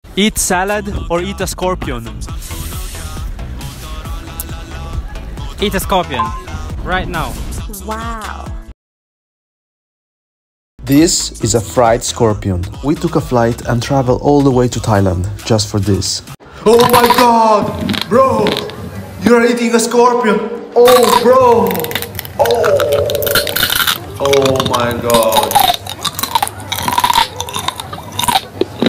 Eat salad or eat a scorpion? Eat a scorpion. Right now. Wow. This is a fried scorpion. We took a flight and traveled all the way to Thailand just for this. Oh my god! Bro! You're eating a scorpion! Oh bro! Oh! Oh my god!